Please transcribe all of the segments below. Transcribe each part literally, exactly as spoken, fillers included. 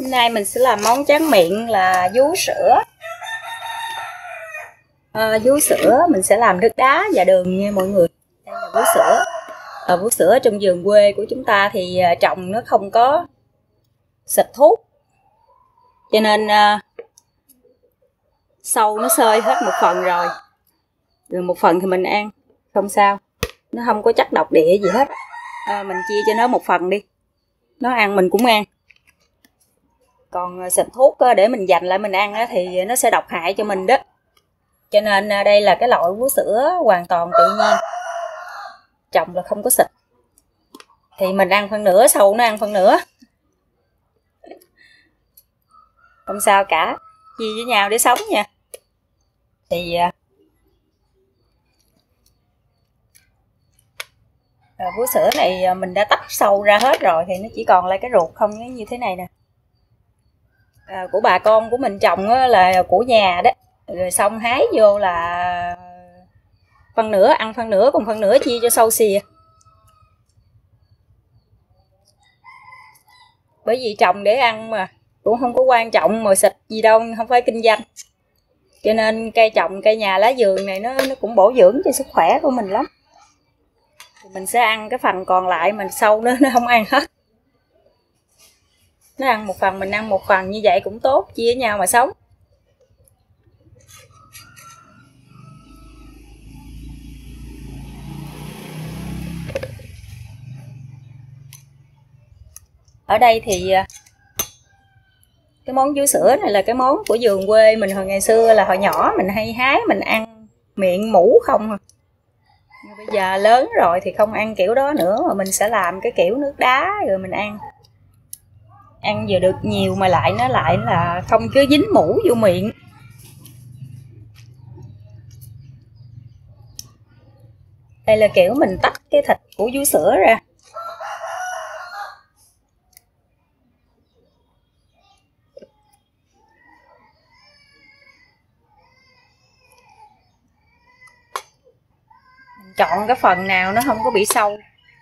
Hôm nay mình sẽ làm món tráng miệng là vú sữa. À, vú sữa mình sẽ làm nước đá và đường nha mọi người. Đây là vú sữa. À, vú sữa trong vườn quê của chúng ta thì trồng nó không có xịt thuốc, cho nên à, sâu nó xơi hết một phần rồi, rồi một phần thì mình ăn không sao, nó không có chất độc địa gì hết. À, mình chia cho nó một phần đi, nó ăn mình cũng ăn. Còn xịt thuốc để mình dành lại mình ăn thì nó sẽ độc hại cho mình đó. Cho nên đây là cái loại vú sữa hoàn toàn tự nhiên, trồng là không có xịt, thì mình ăn phân nửa, sâu nó ăn phân nửa, không sao cả, chia với nhau để sống nha. Thì à, vú sữa này mình đã tách sâu ra hết rồi, thì nó chỉ còn lại cái ruột không, như thế này nè. À, của bà con của mình trồng là của nhà đó, rồi xong hái vô là phân nửa ăn phân nửa, còn phân nửa chia cho sâu xìa. Bởi vì trồng để ăn mà, cũng không có quan trọng mà xịt gì đâu, không phải kinh doanh. Cho nên cây trồng, cây nhà lá vườn này nó, nó cũng bổ dưỡng cho sức khỏe của mình lắm. Thì mình sẽ ăn cái phần còn lại, mình sâu nó, nó không ăn hết. Nó ăn một phần, mình ăn một phần, như vậy cũng tốt, chia với nhau mà sống. Ở đây thì cái món vú sữa này là cái món của vườn quê mình hồi ngày xưa, là hồi nhỏ mình hay hái mình ăn miệng mũ không à. Nhưng bây giờ lớn rồi thì không ăn kiểu đó nữa, mà mình sẽ làm cái kiểu nước đá rồi mình ăn. Ăn vừa được nhiều mà lại nó lại là không cứ dính mũ vô miệng. Đây là kiểu mình tách cái thịt của vú sữa ra. Mình chọn cái phần nào nó không có bị sâu.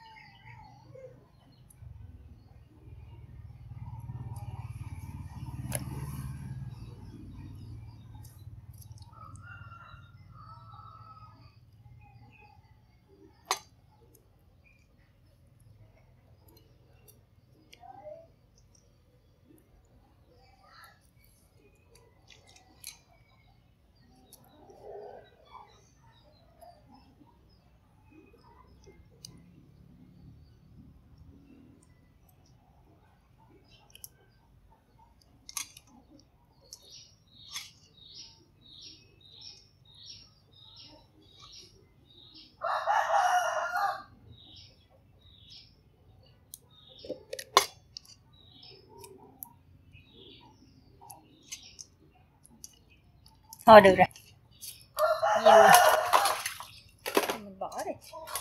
Thôi được rồi, nhiều rồi, mình bỏ đi.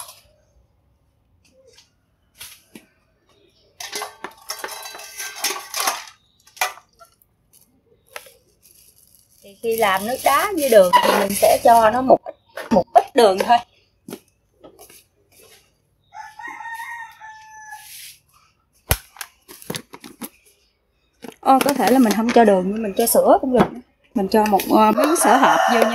Thì khi làm nước đá với đường thì mình sẽ cho nó một ít, một ít đường thôi. Ô, có thể là mình không cho đường nhưng mình cho sữa cũng được. Mình cho một uh, miếng sữa hộp vô nha.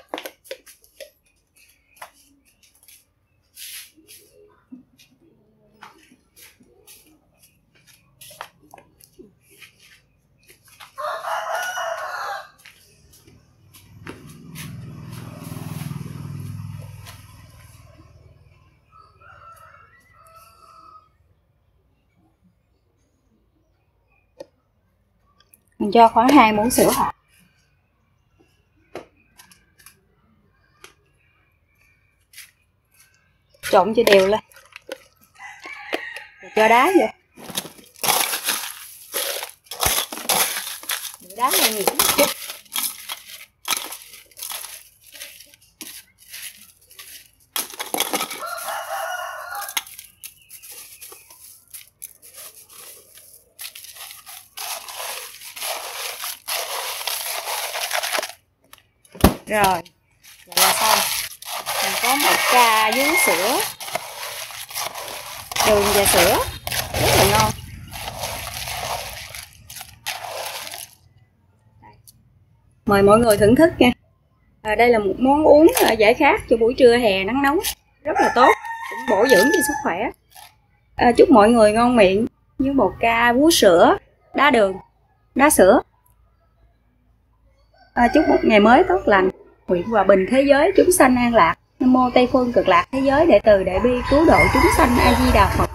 Mình cho khoảng hai muỗng sữa hộp. Trộn cho đều lên. Rồi cho đá vô. Để đá này nhuyễn một chút. Rồi, vậy là xong. Mình có một ca vú sữa, đường và sữa rất là ngon. Mời mọi người thưởng thức nha. À, đây là một món uống à, giải khát cho buổi trưa hè nắng nóng, rất là tốt, cũng bổ dưỡng cho sức khỏe. À, chúc mọi người ngon miệng với một ca vú sữa, đá đường, đá sữa. À, chúc một ngày mới tốt lành, nguyện hòa bình thế giới, chúng sanh an lạc. Nam mô Tây phương cực lạc thế giới, đệ từ đại bi cứu độ chúng sanh. A Di Đà Phật.